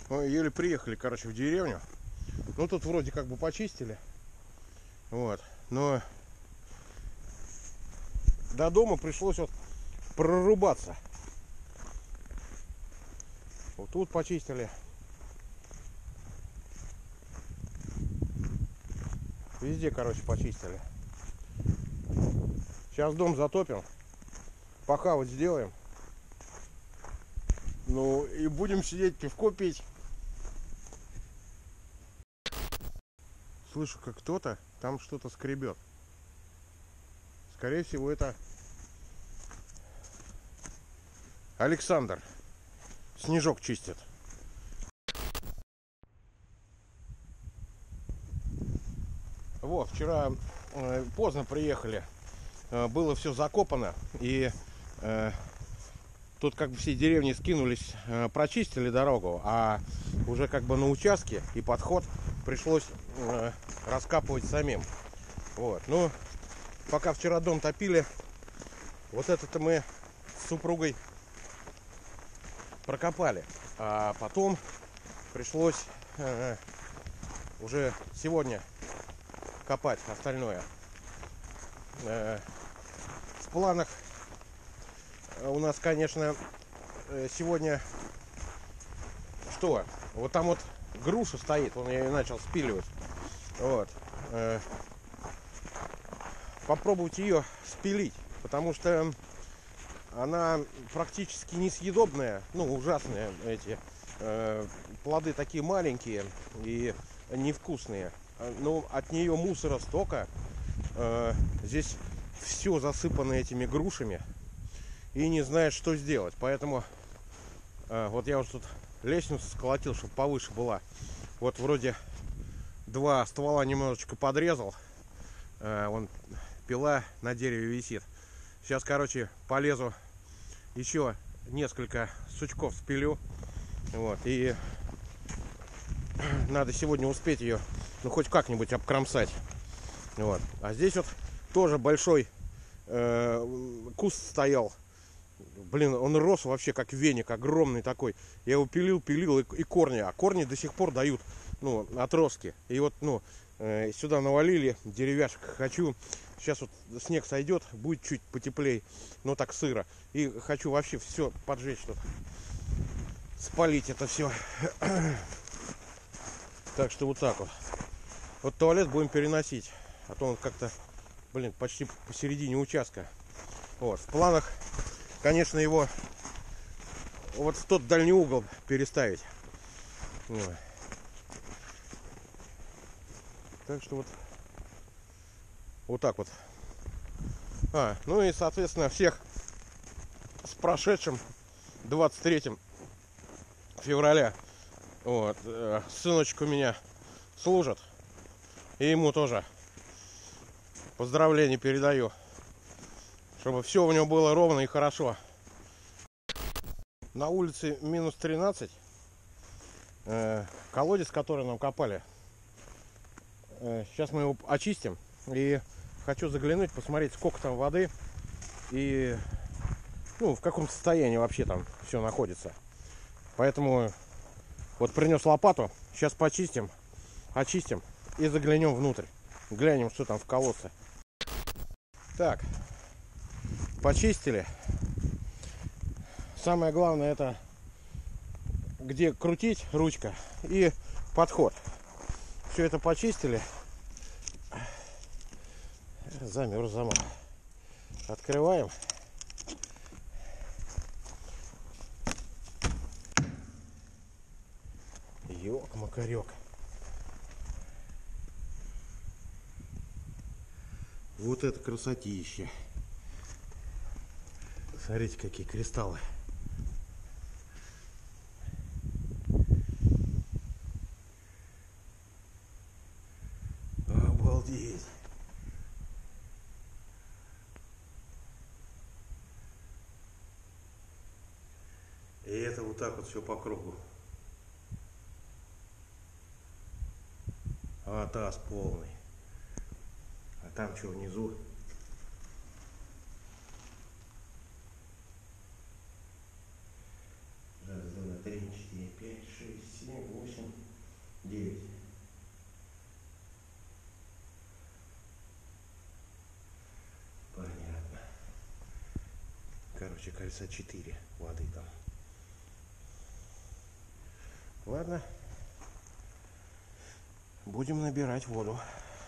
Еле приехали, короче, в деревню. Ну, тут вроде как бы почистили. Вот. Но до дома пришлось вот прорубаться. Вот тут почистили. Везде, короче, почистили. Сейчас дом затопим. Похавать сделаем. Ну и будем сидеть, пивко пить. Слышу, как кто-то там что-то скребет. Скорее всего, это Александр. Снежок чистит. Вот, вчера поздно приехали. Было все закопано. И тут как бы все деревни скинулись, прочистили дорогу. А уже как бы на участке и подход пришлось раскапывать самим. Вот. Ну, пока вчера дом топили, вот это-то мы с супругой прокопали. А потом пришлось уже сегодня копать остальное. В планах у нас, конечно, сегодня что? Вот там вот груша стоит, я ее начал спиливать. Вот. Попробовать ее спилить, потому что она практически несъедобная, ну, ужасные эти плоды такие маленькие и невкусные. Но от нее мусора столько. Здесь все засыпано этими грушами и не знаешь, что сделать. Поэтому вот я уже тут лестницу сколотил, чтобы повыше была. Вот вроде два ствола немножечко подрезал. Вон пила на дереве висит. Сейчас, короче, полезу еще несколько сучков спилю. Вот, и надо сегодня успеть ее, ну, хоть как-нибудь обкромсать. Вот. А здесь вот тоже большой куст стоял. Блин, он рос вообще как веник, огромный такой. Я его пилил и корни. А корни до сих пор дают, ну, отростки. И вот, ну, сюда навалили деревяшек. Хочу, сейчас вот снег сойдет, будет чуть потеплее, но так сыро. И хочу вообще все поджечь тут. Спалить это все. Так что вот так вот. Вот туалет будем переносить. А то он как-то, блин, почти посередине участка. Вот. В планах, конечно, его вот в тот дальний угол переставить. Вот. Так что вот так вот. Ну и, соответственно, всех с прошедшим 23 февраля. Вот. Сыночек у меня служит. И ему тоже поздравления передаю. Чтобы все у него было ровно и хорошо. На улице минус 13. Колодец, который нам копали. Сейчас мы его очистим. И хочу заглянуть, посмотреть, сколько там воды. И, ну, в каком состоянии вообще там все находится. Поэтому вот принес лопату. Сейчас почистим, очистим и заглянем внутрь. Глянем, что там в колодце. Так, почистили. Самое главное, это где крутить ручка и подход. Все это почистили. Замерз замок. Открываем. Ёк-макарёк. Вот это красотища. Смотрите, какие кристаллы. Обалдеть. И это вот так вот все по кругу. А таз полный. А там что внизу? Раз, два, три, четыре, пять, шесть, семь. Короче, кольца 4 воды там. Ладно. Будем набирать воду.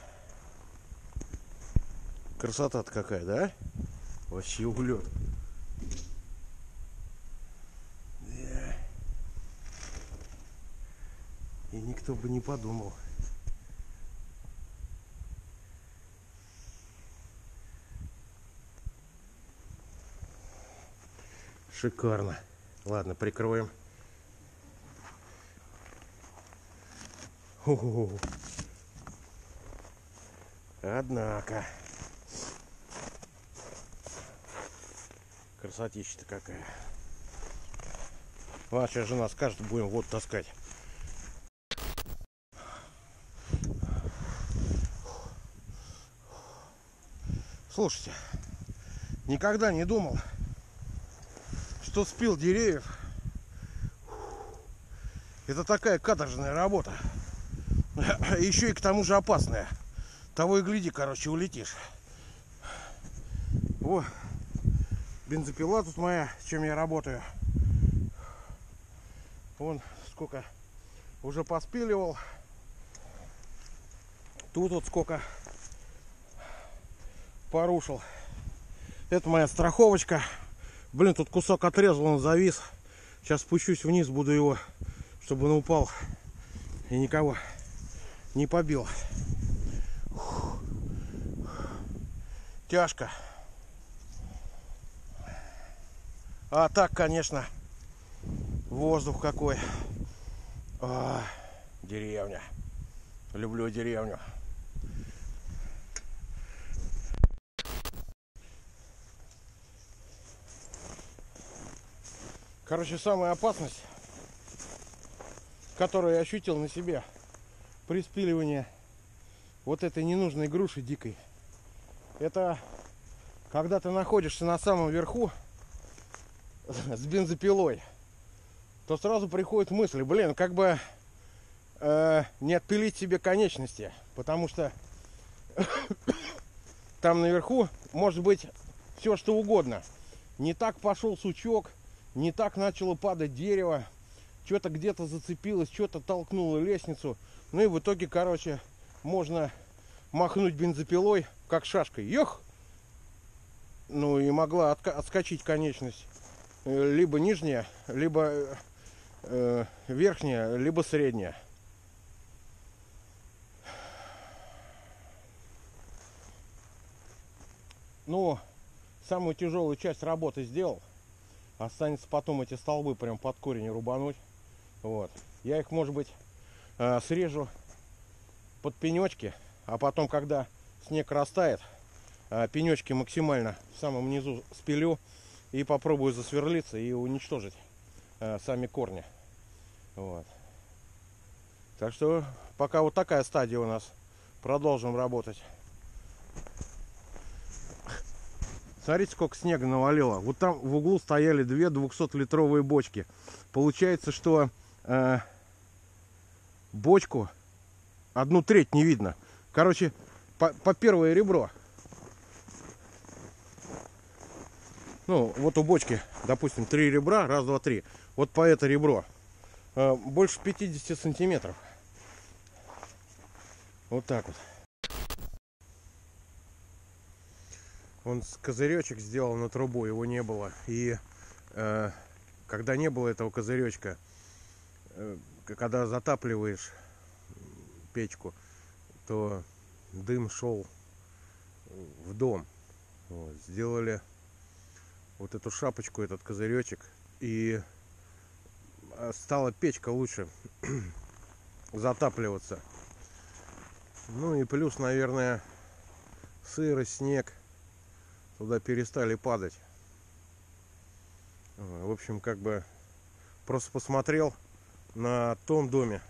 Красота-то какая, да? Вообще улет. Да. И никто бы не подумал. Шикарно. Ладно, прикроем. Хо-хо-хо. Однако. Красотища-то какая. А сейчас жена скажет, будем воду таскать. Слушайте, никогда не думал, что спил деревьев это такая каторжная работа. Еще и к тому же опасная. Того и гляди, короче, улетишь. О, бензопила тут моя, с чем я работаю. Вон сколько уже поспиливал. Тут вот сколько порушил. Это моя страховочка. Блин, тут кусок отрезал, он завис. Сейчас спущусь вниз, буду его, чтобы он упал и никого не побил. Тяжко. А так, конечно, воздух какой. Деревня. Люблю деревню. Короче, самая опасность, которую я ощутил на себе при спиливании вот этой ненужной груши дикой, это когда ты находишься на самом верху с бензопилой, то сразу приходит мысль, блин, как бы не отпилить себе конечности, потому что там наверху может быть все что угодно. Не так пошел сучок, не так начало падать дерево, что-то где-то зацепилось, что-то толкнуло лестницу. Ну и в итоге, короче, можно махнуть бензопилой, как шашкой. Ёх! Ну и могла отскочить конечность. Либо нижняя, либо верхняя, либо средняя. Ну, самую тяжелую часть работы сделал. Останется потом эти столбы прям под корень рубануть. Вот. Я их, может быть, срежу под пенечки, а потом, когда снег растает, пенечки максимально в самом низу спилю и попробую засверлиться и уничтожить сами корни. Вот. Так что пока вот такая стадия у нас. Продолжим работать. Смотрите, сколько снега навалило. Вот там в углу стояли две 200-литровые бочки. Получается, что бочку 1/3 не видно. Короче, по первое ребро. Ну, вот у бочки, допустим, 3 ребра. Раз, два, три. Вот по это ребро. Больше 50 сантиметров. Вот так вот. Он козыречек сделал на трубу, его не было. И когда не было этого козыречка, когда затапливаешь печку, то дым шел в дом. Вот. Сделали вот эту шапочку, этот козыречек, и стала печка лучше затапливаться. Ну и плюс, наверное, сырость, снег туда перестали падать. В общем, как бы просто посмотрел на том доме.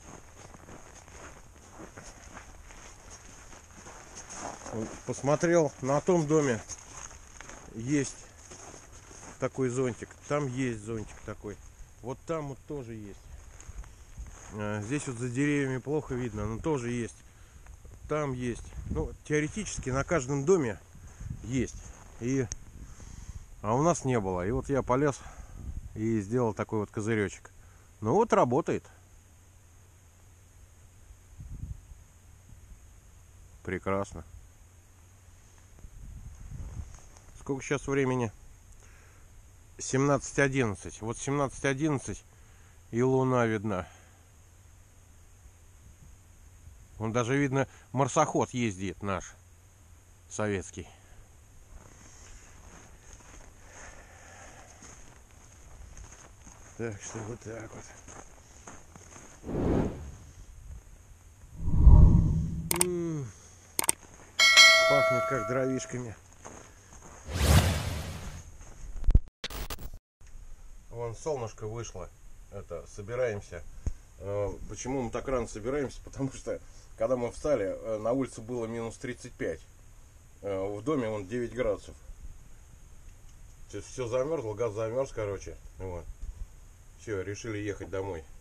Посмотрел на том доме, есть такой зонтик, там есть зонтик такой, вот там вот тоже есть. Здесь вот за деревьями плохо видно, но тоже есть. Там есть. Ну, теоретически на каждом доме есть. И А у нас не было. И вот я полез и сделал такой вот козыречек. Ну вот работает. Прекрасно. Сколько сейчас времени? 17:11. Вот 17:11 и луна видна. Вон даже видно, марсоход ездит наш советский. Так что вот так вот. Пахнет как дровишками. Вон солнышко вышло. Это, собираемся. Почему мы так рано собираемся? Потому что, когда мы встали, на улице было минус 35. В доме вон 9 градусов. Все замерзло, газ замерз, короче. Вот. Все, решили ехать домой.